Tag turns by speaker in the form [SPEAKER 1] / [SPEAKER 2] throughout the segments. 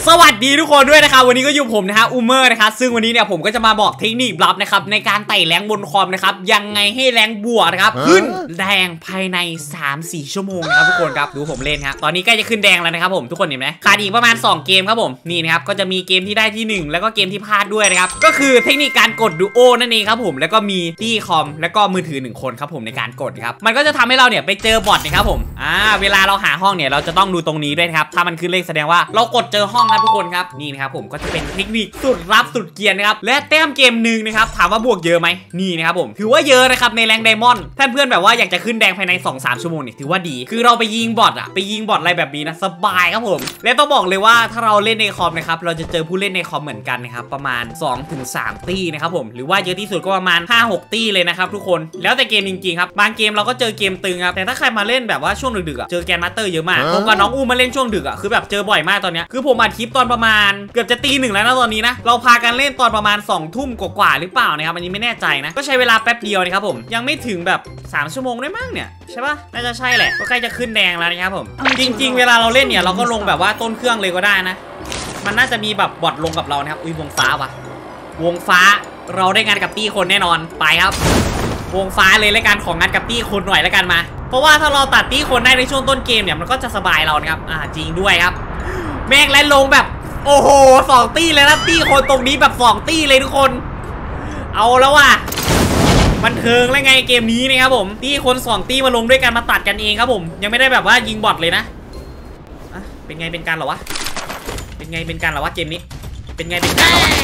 [SPEAKER 1] สวัสดีทุกคนด้วยนะครับวันนี้ก็อยู่ผมนะฮะอูเมอร์นะครับซึ่งวันนี้เนี่ยผมก็จะมาบอกเทคนิคลับนะครับในการไต่แรงบนคอมนะครับยังไงให้แรงบวกนะครับขึ้นแดงภายใน 3-4 ชั่วโมงนะครับทุกคนครับดูผมเล่นครับตอนนี้ใกล้จะขึ้นแดงแล้วนะครับผมทุกคนเห็นไหมขาดอีกประมาณ2เกมครับผมนี่นะครับก็จะมีเกมที่ได้ที่1แล้วก็เกมที่พลาดด้วยนะครับก็คือเทคนิคการกดดูโอนั่นเองครับผมแล้วก็มีตี้คอมแล้วก็มือถือ1คนครับผมในการกดครับมันก็จะทำให้เราเนี่ยไปเจอบอทนะครับผมเวลาเราหาห้องเนี่ยเราจะต้องดูตรงนี้ด้วยครับถ้ามันขึ้นเลขแสดงว่าเรากดเจอห้องนะทุกคนครับนี่นะครับผมก็จะเป็นเทคนิคสุดลับสุดเกรียนนะครับและแต้มเกมหนึ่งนะครับถามว่าบวกเยอะไหมนี่นะครับผมถือว่าเยอะนะครับในแรงไดมอนด์ถ้าเพื่อนแบบว่าอยากจะขึ้นแดงภายใน 2-3 ชั่วโมงเนี่ยถือว่าดีคือเราไปยิงบอทอะไรแบบนี้นะสบายครับผมและต้องบอกเลยว่าถ้าเราเล่นในคอมนะครับเราจะเจอผู้เล่นในคอมเหมือนกันนะครับประมาณ 2-3 ตี้นะครับผมหรือว่าเยอะที่สุดก็ประมาณ 5-6 ตี้เลยนะครับทุกคนแล้วแต่เกมจริงๆครับบางเกมเราก็เจอเกมตึงครับแต่ถ้าใครมาเล่นแบบว่าช่วงดึกๆเจอแกนมาสเตอร์เยอะมากผมกับน้องอูมาเล่นช่วงดึกคือแบบเจอบ่อยมากตอนนี้คือผมอัดคลิปตอนประมาณเกือบจะตี 1แล้วนะตอนนี้นะเราพากันเล่นตอนประมาณ 2 ทุ่มกว่าหรือเปล่านะครับอันนี้ไม่แน่ใจนะก็ใช้เวลาแป๊บเดียวนะครับผมยังไม่ถึงแบบ3 ชั่วโมงได้มั้งเนี่ยใช่ปะน่าจะใช่แหละก็ใกล้จะขึ้นแดงแล้วนะครับผมจริงๆเวลาเราเล่นเนี่ยเราก็ลงแบบว่าต้นเครื่องเลยก็ได้นะมันน่าจะมีแบบบอทลงกับเรานะครับวงฟ้าวะวงฟ้าเราได้งานกับตี้คนแน่นอนไปครับวงฟ้าเลยและการของงานกับตี้คนหน่อยแล้วกันมาเพราะว่าถ้าเราตัดตี้คนได้ในช่วงต้นเกมเนี่ยมันก็จะสบายเรานะครับจริงด้วยครับแม่งและลงแบบโอ้โห2 ตี้เลยนะตี้คนตรงนี้แบบ2 ตี้เลยทุกคนเอาแล้วว่ะบันเทิงแล้วไงเกมนี้นะครับผมตี้คน2 ตี้มาลงด้วยกันมาตัดกันเองครับผมยังไม่ได้แบบว่ายิงบอทเลยนะเป็นไงเป็นการเหรอวะเป็นไงเป็นการเหรอวะเกมนี้เป็นไงเป็นการเหรอวะ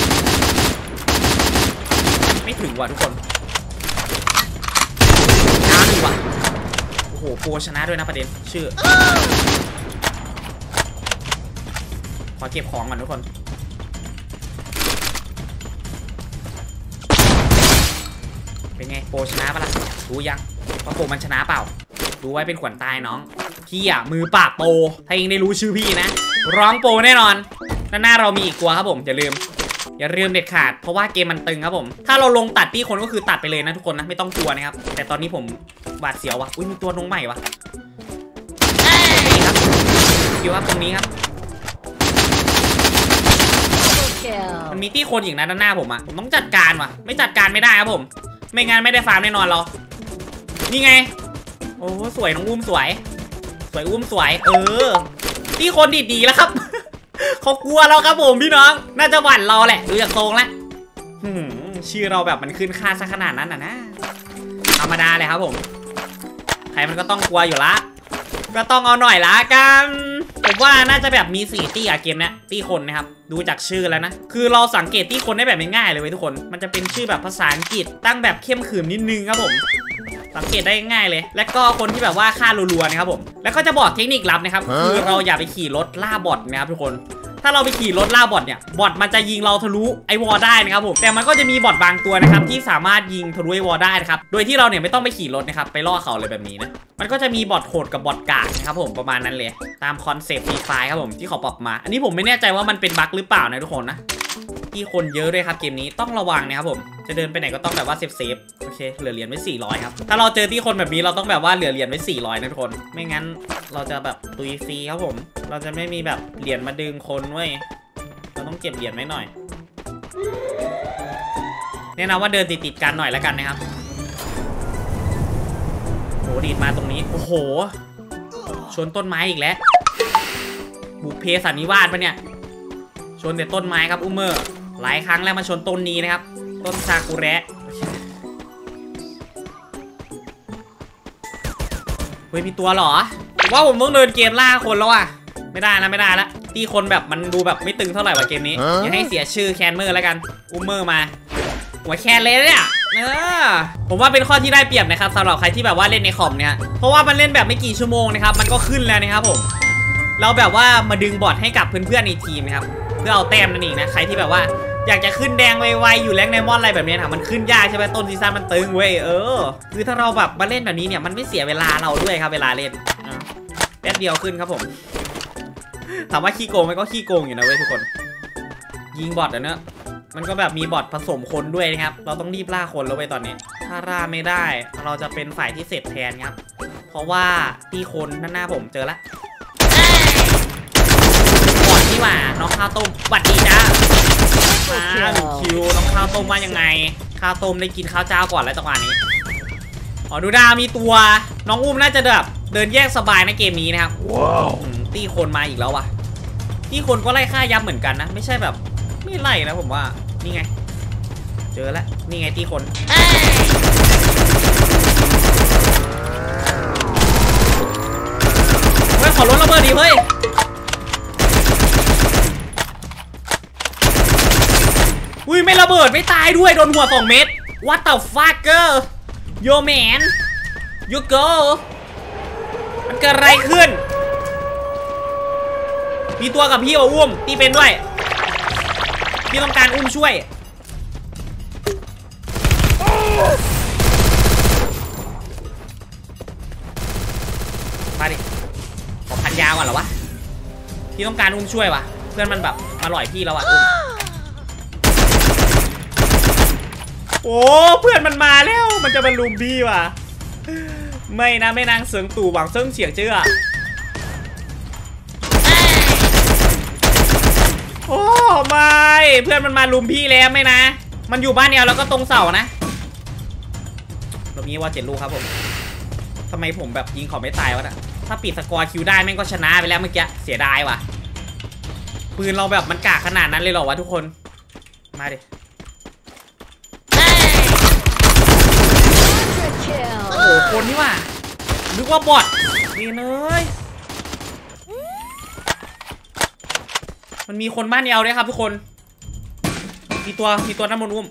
[SPEAKER 1] ไม่ถึงว่ะทุกคนช้าดีว่ะโอ้โหโปรชนะด้วยนะประเด็นชื่อขอเก็บของก่อนทุกคนเป็นไงโปรชนะปะล่ะรู้ยังว่าโปรมันชนะเปล่าดูไว้เป็นขวัญตายน้องพี่มือปราบโปรถ้าเองได้รู้ชื่อพี่นะร้องโปรแน่นอนด้านหน้าเรามีอีกตัวครับผมอย่าลืมเด็ดขาดเพราะว่าเกมมันตึงครับผมถ้าเราลงตัดที่คนก็คือตัดไปเลยนะทุกคนนะไม่ต้องกลัวนะครับแต่ตอนนี้ผมหวาดเสียววะอุ้ยมีตัวน้องใหม่วะนี่ครับอยู่ครับตรงนี้ครับมันมีที่คนอีกนะด้านหน้าผมผมต้องจัดการว่ะไม่จัดการไม่ได้ครับผมไม่งั้นไม่ได้ฟาร์มแน่นอนเรานี่ไงโอ้สวยน้องอุ้มสวยอุ้มสวยที่คนดีแล้วครับเขากลัวเราครับผมพี่น้องน่าจะหวั่นเราแหละดูจากทรงแล้วชื่อเราแบบมันขึ้นค่าซะขนาดนั้นนะธรรมดาเลยครับผมใครมันก็ต้องกลัวอยู่ละก็ต้องเอาหน่อยละกันผมว่าน่าจะแบบมี4 ตี้เกมนี้ตี้คนนะครับดูจากชื่อแล้วนะคือเราสังเกตตี้คนได้แบบง่ายๆเลยเว้ยทุกคนมันจะเป็นชื่อแบบภาษาอังกฤษตั้งแบบเข้มขืนนิดนึงครับผมสังเกตได้ง่ายเลยและก็คนที่แบบว่าฆ่ารัวๆนะครับผมแล้วก็จะบอกเทคนิคลับนะครับคือเราอย่าไปขี่รถล่าบอทนะครับทุกคนถ้าเราไปขี่รถล่าบอทเนี่ยบอทมันจะยิงเราทะลุไอวอลได้นะครับผมแต่มันก็จะมีบอทบางตัวนะครับที่สามารถยิงทะลุไอวอลได้นะครับโดยที่เราเนี่ยไม่ต้องไปขี่รถนะครับไปล่อเขาเลยแบบนี้นะมันก็จะมีบอทโหดกับบอทกากนะครับผมประมาณนั้นเลยตามคอนเซปต์ฟรีไฟครับผมที่เขาปรับมาอันนี้ผมไม่แน่ใจว่ามันเป็นบั๊กหรือเปล่านะทุกคนนะที่คนเยอะด้วยครับเกมนี้ต้องระวังนะครับผมจะเดินไปไหนก็ต้องแบบว่าเซฟโอเคเหลือเหรียญไว้400ครับถ้าเราเจอที่คนแบบนี้เราต้องแบบว่าเหลือเหรียญไว้400นะทุกคนไม่งั้นเราจะแบบตุยฟรีครับผมเราจะไม่มีแบบเหรียญมาดึงคนเว้ยเราต้องเก็บเหรียญไว้หน่อยแนะนำว่าเดินติดกันหน่อยแล้วกันนะครับโหดีดมาตรงนี้โอ้โหชนต้นไม้อีกแล้วบุกเพสันนิวาสปะเนี่ยชนแต่ต้นไม้ครับอุ้มเมอร์หลายครั้งแล้วมาชนต้นนี้นะครับต้นซากุระเฮ้ยมีตัวเหรอว่าผมต้องเดินเกมล่าคนแล้วอ่ะไม่ได้ละตีคนแบบมันดูแบบไม่ตึงเท่าไหร่ว่ะเกมนี้อย่าให้เสียชื่อแคนเมอร์แล้วกันอุ้มเมอร์มาหัวแคนเลยเนี่ยผมว่าเป็นข้อที่ได้เปรียบนะครับสำหรับใครที่แบบว่าเล่นในคอมเนี่ยเพราะว่ามันเล่นแบบไม่กี่ชั่วโมงนะครับมันก็ขึ้นแล้วนะครับผมเราแบบว่ามาดึงบอทให้กับเพื่อนๆในทีมนะครับเพื่อเอาแต้มนั่นเองนะใครที่แบบว่าอยากจะขึ้นแดงไวๆอยู่แรงไดมอนด์อะไรแบบนี้นะมันขึ้นยากใช่ไหมต้นซีซั่นมันตึงเว้ยคือถ้าเราแบบมาเล่นแบบนี้เนี่ยมันไม่เสียเวลาเราด้วยครับเวลาเล่นแป๊บเดียวขึ้นครับผมถามว่าขี้โกงไหมก็ขี้โกงอยู่นะเว้ยทุกคนยิงบอทเนอะมันก็แบบมีบอทผสมคนด้วยนะครับเราต้องรีบล่าคนแล้วไปตอนนี้ถ้าล่าไม่ได้เราจะเป็นฝ่ายที่เสร็จแทนครับเพราะว่าตีคนด้านหน้าผมเจอละบอทนี่หว่าข้าวต้มหวัดดีจ้าคิวน้องข้าวต้มว่ายังไงข้าวต้มได้กินข้าวเจ้าก่อนแล้วจังหวะนี้อ๋อดูดามีตัวน้องอุ้มน่าจะแบบเดินแยกสบายในเกมนี้นะครับว้าวตีคนมาอีกแล้ววะตีคนก็ไล่ฆ่ายับเหมือนกันนะไม่ใช่แบบไม่ไล่นะผมว่านี่ไงเจอแล้วนี่ไงตีคนเฮ้ยขอรถระเบิดดิเฮ้ยอุ้ยไม่ระเบิดไม่ตายด้วยโดนหัว2 เม็ด What the fucker Yo man You go มันเกิดอะไรขึ้นมีตัวกับพี่อุ้มตีเป็นด้วยพี่ต้องการอุ้มช่วยมาดิขอพันยาวก่อนเหรอวะพี่ต้องการอุ้มช่วยวะเพื่อนมันแบบมาหล่อยพี่แล้วอะอุ้มโอ้เพื่อนมันมาแล้วมันจะมาลุมพี่ว่ะไม่นะไม่นางเสืองตู่หวังเซิงเฉียงเจือโอ้ไม่เพื่อนมันมาลุมพี่แล้วไม่นะมันอยู่บ้านเดียวแล้วก็ตรงเสานะเรามีว่า7 ลูกครับผมทำไมผมแบบยิงเขาไม่ตายวะน่ะถ้าปิดสกอร์คิวได้แม่งก็ชนะไปแล้วเมื่อกี้เสียดายว่ะปืนเราแบบมันกากขนาดนั้นเลยเหรอวะทุกคนมาดิโอ้โหคนนี่ว่ะนึกว่าบอทนี่เลยมันมีคนบ้านเดียวด้วยครับทุกคนมีตัวน้ำมันอุ้ม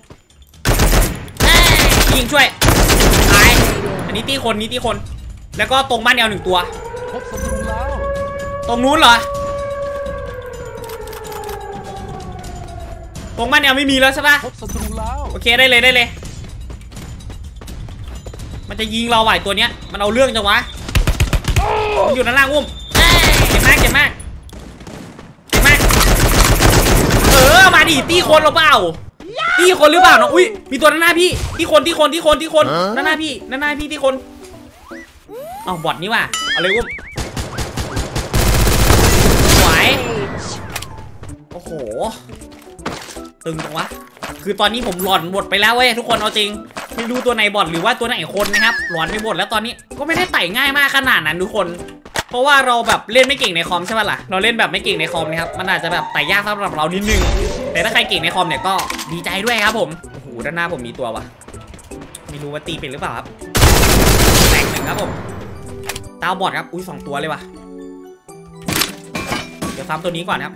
[SPEAKER 1] ยิงช่วยตายอันนี้ตีคนแล้วก็ตรงบ้านเดียว1 ตัวตรงนู้นเหรอตรงบ้านเดียวไม่มีแล้วใช่ปะโอเคได้เลยมันจะยิงเราไหวตัวเนี้ยมันเอาเรื่องจังวะมันอยู่ด้านล่างอุ้มเจ็บมากมาดิตีคนหรือเปล่าตีคนหรือเปล่าน้องอุ้ยมีตัวด้านหน้าพี่ตีคนด้านหน้าพี่ตีคนเอาบอทนี่ว่ะเอาเลยอุ้มไหวโอ้โหตึงจังวะคือตอนนี้ผมหลอนหมดไปแล้วเว้ยทุกคนเอาจริงไม่รู้ตัวไหนบอทหรือว่าตัวไหนคนนะครับหลอนไปหมดแล้วตอนนี้ก็ไม่ได้ไต่ง่ายมากขนาดนั้นทุกคนเพราะว่าเราแบบเล่นไม่เก่งในคอมใช่ป่ะล่ะเราเล่นแบบไม่เก่งในคอมนะครับมันอาจจะแบบไต่ยากสำหรับเรานิดนึงแต่ถ้าใครเก่งในคอมเนี่ยก็ดีใจด้วยครับผมโอ้โหด้านหน้าผมมีตัววะไม่รู้ว่าตีเป็นหรือเปล่าครับแตก1ครับผมตาบอทครับอุ้ย2 ตัวเลยวะเดี๋ยวซ้ำตัวนี้ก่อนครับ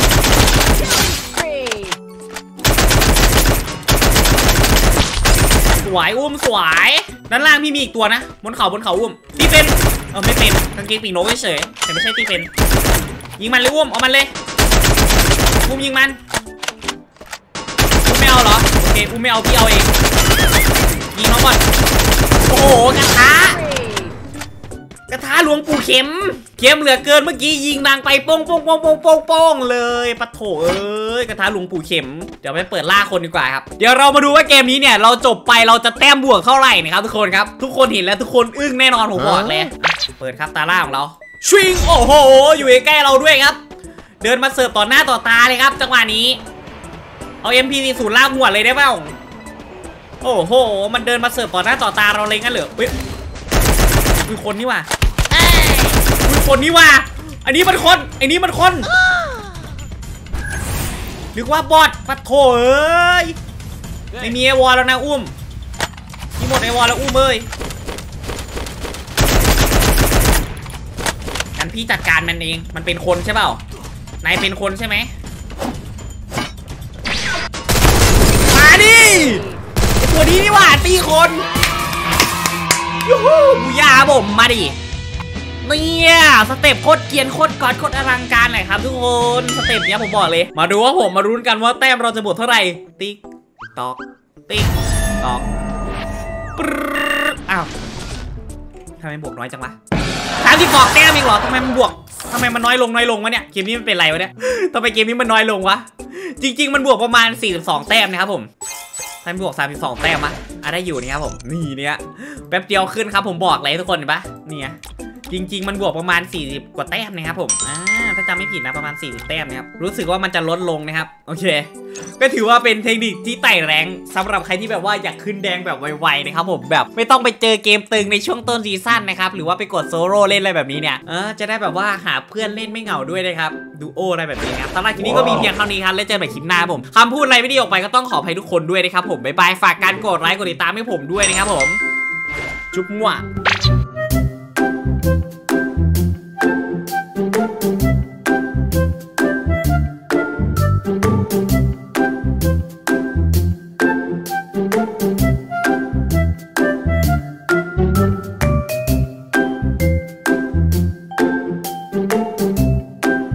[SPEAKER 1] สวยอุ้มสวยด้านล่างพี่มีอีกตัวนะบนเขาอุ้มตีเป็นไม่เป็นกางเกงปีกนกเฉยแต่ไม่ใช่ตีเป็นยิงมันเลยอุ้มเอามันเลยอุ้มยิงมันอุ้มไม่เอาเหรอโอเคอุ้มไม่เอาพี่เอาเองยิงน้องก่อนโอ้โหกระทะหลวงปู่เข็มเหลือเกินเมื่อกี้ยิงนางไปโป้งเลยปะโถเอ้ยกระทะหลวงปู่เข็มเดี๋ยวไปเปิดล่าคนดีกว่าครับเดี๋ยวเรามาดูว่าเกมนี้เนี่ยเราจบไปเราจะแต้มบวกเท่าไหร่นะครับทุกคนครับทุกคนเห็นแล้วทุกคนอึ้งแน่นอนผมบอกเลยเปิดครับตาล่าของเราชิงโอ้โหอยู่ใกล้เราด้วยครับเดินมาเสิร์ฟต่อหน้าต่อตาเลยครับจังหวะนี้เอา MP40 ล่าหัวเลยได้เปล่าโอ้โหมันเดินมาเสิร์ฟต่อหน้าต่อตาเราเลยงั้นเหรอมีคนนี่ว่ะมีคนนี่ว่ะอันนี้มันคนนึกว่าบอทปะโถเอ้ยไม่มีไอวอลแล้วนะอุ้มมีหมดไอวอลแล้วอุ้มเอ้ยงั้นพี่จัดการมันเองมันเป็นคนใช่เปล่านายเป็นคนใช่ไหมมาดิไอตัวนี้นี่ว่ะตีคนยูฮูบูยาผมมาดิเนี่ยสเต็ปโคตรเกียนโคตรกอดโคตรอลังการเลยครับทุกคนสเต็ปเนี้ยผมบอกเลยมาดูว่าผมมารุ้นกันว่าแต้มเราจะบวกเท่าไหร่ติ๊กตอกอ้าวทำไมบวกน้อยจังวะ32 แต้มเองเหรอทำไมมันบวกทำไมมันน้อยลงวะเนี่ยเกมนี้มันเป็นไรวะเนี่ยทำไมเกมนี้มันน้อยลงวะจริงๆมันบวกประมาณ42 แต้มนะครับผมถ้าบวก32 แต้มอะได้อยู่นี่ครับผมนี่เนี่ยแป๊บเดียวขึ้นครับผมบอกเลยทุกคนเห็นปะเนี่ยจริงๆมันบวกประมาณ40กว่าแต้มนะครับผมถ้าจำไม่ผิดนะประมาณ40แต้มนะครับรู้สึกว่ามันจะลดลงนะครับโอเคก็ถือว่าเป็นเทคนิคที่ไต่แรงสำหรับใครที่แบบว่าอยากขึ้นแดงแบบไวๆนะครับผมแบบไม่ต้องไปเจอเกมตึงในช่วงต้นซีซั่นนะครับหรือว่าไปกดโซโล่เล่นอะไรแบบนี้เนี่ยจะได้แบบว่าหาเพื่อนเล่นไม่เหงาด้วยนะครับดูโออะไรแบบนี้นะครับสำหรับคลิปนี้ก็มีเพียงเท่านี้ครับแล้วเจอกันใหม่คลิปหน้าผมคำพูดอะไรไม่ดีออกไปก็ต้องขออภัยทุกคนด้วยนะครับผมบ๊ายบายฝากการกดไลค์กดติดตามให้ผมด้วยนะครับผมจุ๊บมั่ว